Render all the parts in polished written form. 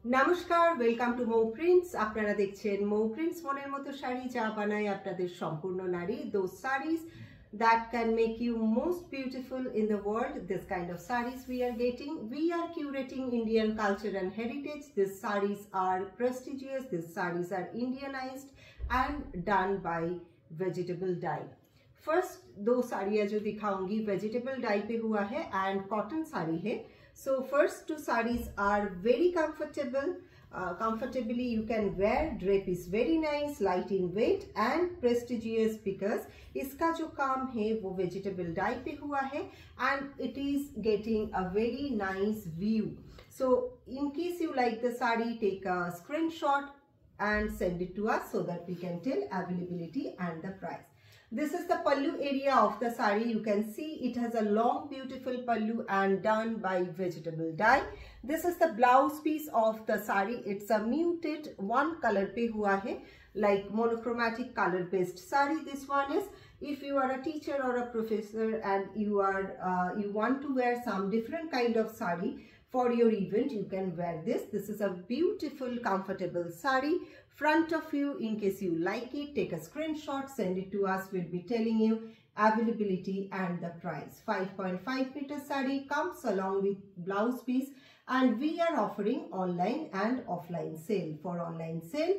নমস্কার, welcome to Mou prints. আপনারা দেখছেন মৌ প্রিন্টস মনের মতো শাড়ি, যা বানায় আপনাদের সম্পূর্ণ নারী। Those sarees that can make you most beautiful in the world. This kind of sarees we are getting. We are curating Indian culture and heritage. These sarees are prestigious. These sarees are Indianized and done by vegetable dye. First दो साड़ियाँ जो दिखाऊंगी vegetable die पे हुआ है and cotton sari है. So first two sarees are very comfortable. Comfortably you can wear. Drape is very nice, light in weight and prestigious because इसका जो काम है वो vegetable dye पे हुआ है and it is getting a very nice view. So in case you like the saree, take a screenshot and send it to us so that we can tell availability and the price. This is the pallu area of the saree. You can see it has a long beautiful pallu and done by vegetable dye. This is the blouse piece of the saree. It's a muted one color pe hua hai, like monochromatic color based saree. This one is, if you are a teacher or a professor and you want to wear some different kind of saree for your event, you can wear this. This is a beautiful comfortable saree. Front of you, in case you like it, take a screenshot, send it to us. We'll be telling you availability and the price. 5.5 meter saree comes along with blouse piece and we are offering online and offline sale. For online sale,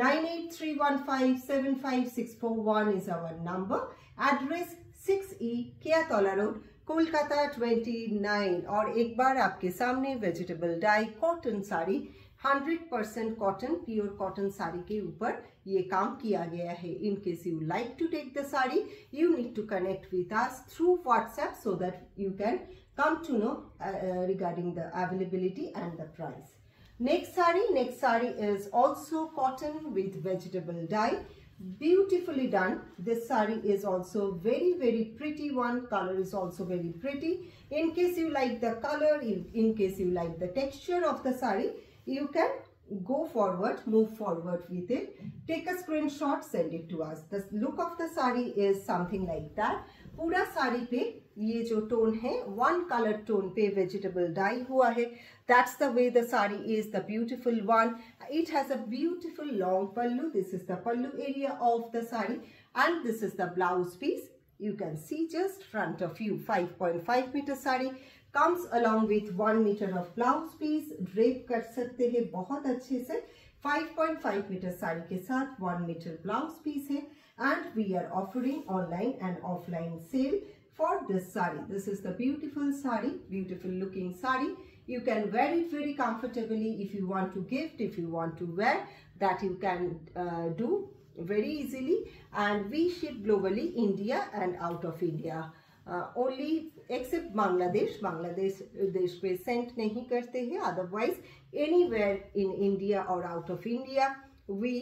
9831575641 is our number. Address 6E Keatola Road, Kolkata 29. और एक बार आपके सामने vegetable dye cotton sari 100% cotton, pure cotton sari के ऊपर ये काम किया गया है. In case you like to take the sari, you need to connect with us through WhatsApp so that you can come to know regarding the availability and the price. Next saree is also cotton with vegetable dye. Beautifully done. This saree is also very pretty one. Color is also very pretty. In case you like the color, in case you like the texture of the saree, you can go forward, move forward with it. Take a screenshot, send it to us. The look of the saree is something like that. पूरा साड़ी पे ये जो tone है one colour tone पे vegetable dye हुआ है. That's the way the saree is, the beautiful one. It has a beautiful long pallu. This is the pallu area of the saree and this is the blouse piece. You can see just front of you. 5.5 meter saree comes along with 1 meter of blouse piece. Drape कर सकते हैं बहुत अच्छे से. 5.5 meter sari के साथ 1 meter blouse piece है and we are offering online and offline sale for this saree. This is the beautiful saree, beautiful looking saree. You can wear it very comfortably. If you want to gift, if you want to wear, that you can do very easily. And we ship globally, India and out of India. Only except Bangladesh देश पे send नहीं करते हैं. Otherwise anywhere in India or out of India we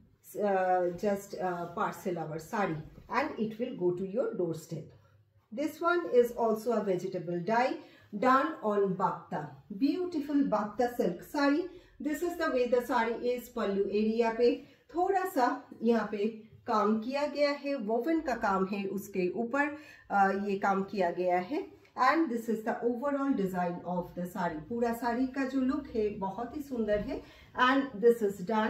just parcel our saree and it will go to your doorstep. This one is also a vegetable dye done on bhakta. Beautiful bhakta silk saree. This is the way the saree is. pallu area पे थोड़ा सा यहाँ पे काम किया गया है, woven का काम है, उसके ऊपर ये काम किया गया है. And this is the overall design of the sari. पूरा साड़ी का जो लुक है बहुत ही सुंदर है and this is done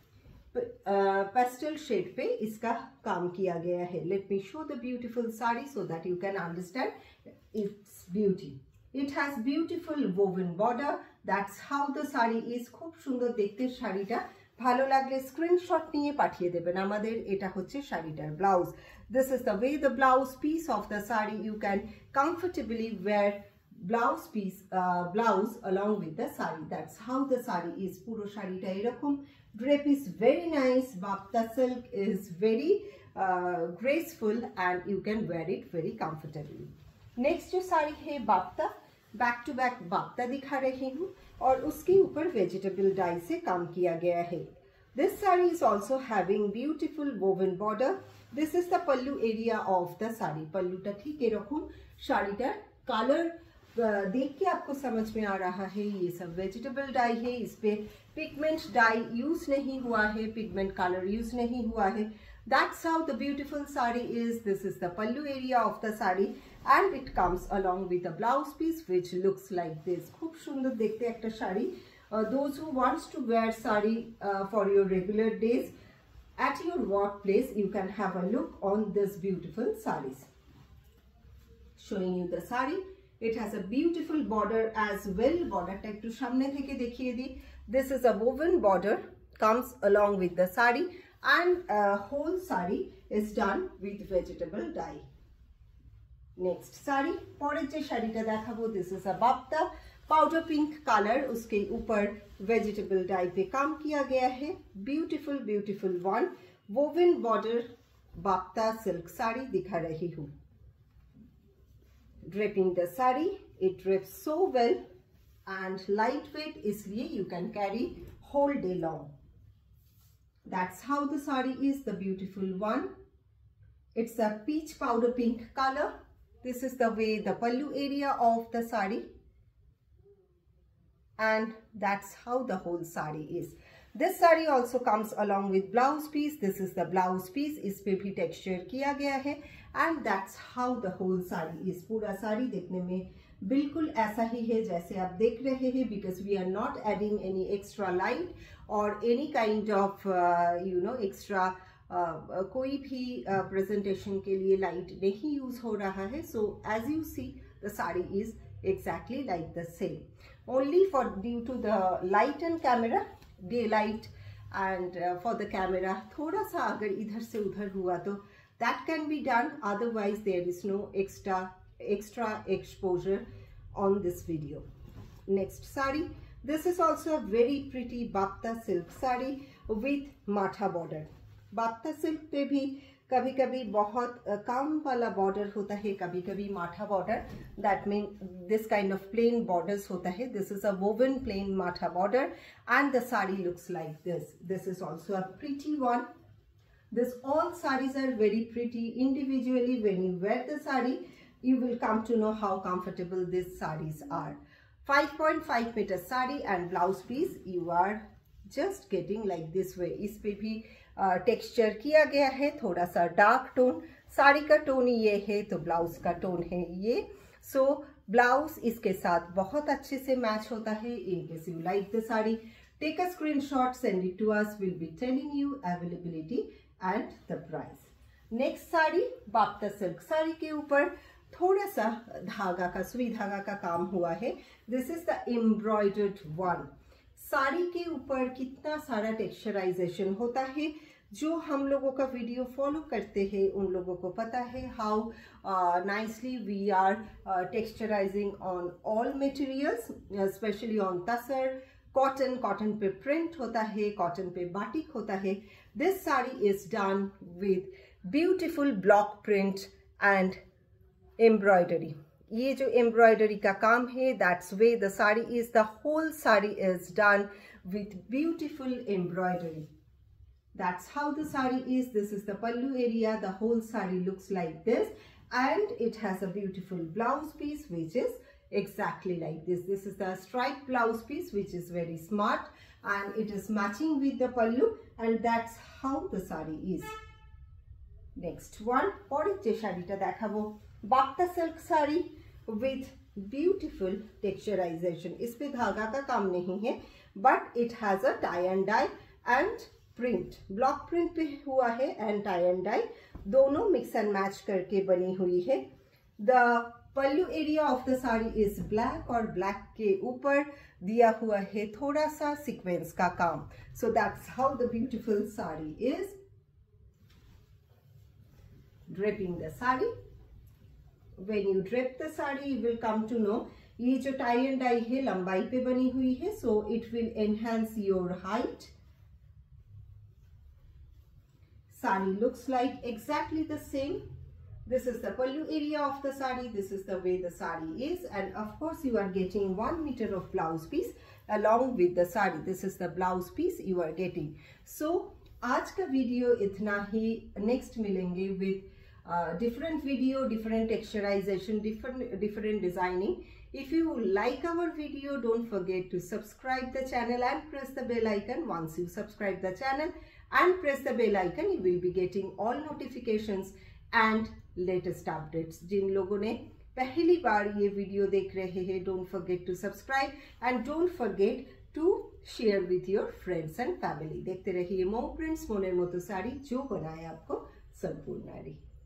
pastel shade पे इसका काम किया गया है. Let me show the beautiful sari so that you can understand its beauty. It has beautiful woven border. That's how the sari is. खूब সুন্দর দেখতে শাড়িটা. ভালো লাগলে স্ক্রিনশট নিয়ে পাঠিয়ে দেবেন আমাদের. এটা হচ্ছে শাড়িটার blouse. This is the way the blouse piece of the sari. You can comfortably wear blouse piece blouse along with the saree. That's how the saree is. পুরো শাড়িটা এরকম. Drape is very nice. Bhakta silk is very graceful and you can wear it very comfortably. Next जो साड़ी है bhakta, back to back bhakta दिखा रही हूँ और उसके ऊपर वेजिटेबल डाई से काम किया गया है. This saree is also having beautiful woven border. This is the pallu area of the saree. पल्लूटा ठीक एरकम. शाड़ीटार कलर देख के आपको समझ में आ रहा है ये सब वेजिटेबल डाई है. इस पे पिगमेंट डाई यूज नहीं हुआ है, पिगमेंट कलर यूज नहीं हुआ है. That's how the beautiful saree is. This is the pallu area of the saree and it comes along with a blouse piece which looks like this. खूब सुंदर देखते एक sari. those who wants to wear sari for your regular days at your workplace, you can have a look on this beautiful saris. Showing you the sari. It has a beautiful border as well. Border tag to samne theke dekhiye di. This is a woven border, comes along with the sari, and whole sari is done with vegetable dye. Next sari, পরের যে শাড়িটা দেখাবো, this is a bapta powder pink color, उसके ऊपर vegetable dye पे काम किया गया है. Beautiful beautiful one, woven border bapta silk sari दिखा रही हूँ. Draping the sari, it drapes so well and lightweight, इसलिए you can carry whole day long. That's how the sari is, the beautiful one. It's a peach powder pink color. This is the way the pallu area of the sari, and that's how the whole sari is. This sari also comes along with blouse piece. This is the blouse piece. इस पे भी texture किया गया है, and that's how the whole sari is. पूरा साड़ी देखने में बिल्कुल ऐसा ही है जैसे आप देख रहे हैं, because we are not adding any extra light or any kind of extra कोई भी प्रेजेंटेशन के लिए लाइट नहीं यूज हो रहा है. So as you see the sari is exactly like the same, only for due to the light and camera, day light and for the camera थोड़ा सा अगर इधर से उधर हुआ तो that can be done, otherwise there is no extra exposure on this video. Next sari, this is also a very pretty Bapta silk sari with Matha border. Bapta silk पे भी कभी कभी बहुत काम वाला बॉर्डर होता है, कभी कभी Matha border, that mean this kind of plain borders होता है. This is a woven plain Matha border and the sari looks like this. This is also a pretty one. This all saris are very pretty individually. When you wear the sari you will come to know how comfortable these sarees are. 5.5 meter sari and blouse piece you are just getting like this way. इस पे भी texture किया गया है, थोड़ा सा dark tone. Sari का tone ये है तो ब्लाउज का टोन है ये. सो ब्लाउज इसके साथ बहुत अच्छे से मैच होता है. In case you like the sari, take a screenshot, send it to us. Will be telling you availability and the price. Next sari, Bapta silk sari के ऊपर थोड़ा सा धागा का, सुई धागा का काम हुआ है. This is the embroidered one. Sari के ऊपर कितना सारा टेक्सचराइजेशन होता है. जो हम लोगों का वीडियो फॉलो करते हैं उन लोगों को पता है how nicely we are texturizing on all materials, specially on tussar, cotton. Cotton पे प्रिंट होता है, कॉटन पे बाटिक होता है. This sari is done with beautiful block print and embroidery. ये जो एम्ब्रॉयडरी का काम है, that's way the sari is. The whole sari is done with beautiful embroidery. That's how the sari is. This is the pallu area. The whole sari looks like this, and it has a beautiful blouse piece which is exactly like this. This is the striped blouse piece which is very smart, and it is matching with the pallu, and that's how the sari is. Next one, পরের যে শাড়িটা দেখাবো, Bapta silk sari with beautiful texturization. इस पे धागा का काम नहीं है, but it has a tie and dye and print. Block print पे हुआ है एंड टाई एंड डाई दोनों मिक्स एंड मैच करके बनी हुई है. The pallu area of the sari is black, और ब्लैक के ऊपर दिया हुआ है थोड़ा सा सीक्वेंस का काम. So that's how the beautiful sari is. Draping the sari, when you drape the sari you will come to know ये जो टाई एंड डाई है लंबाई पे बनी हुई है, so it will enhance your height. Sari looks like exactly the same. This is the pallu area of the sari. This is the way the sari is, and of course you are getting 1 meter of blouse piece along with the sari. This is the blouse piece you are getting. So आज का video इतना ही. Next मिलेंगे with different video, different texturization, different designing. If you like our video, don't forget to subscribe the channel and press the bell icon. Once you subscribe the channel and press the bell icon, you will be getting all notifications and latest updates. जिन लोगों ने पहली बार ये video देख रहे हैं, don't forget to subscribe and don't forget to share with your friends and family. देखते रहिए मोम प्रिंट्स, मोनेर मतो साड़ी, जो बनाए आपको संपूर्ण नारी।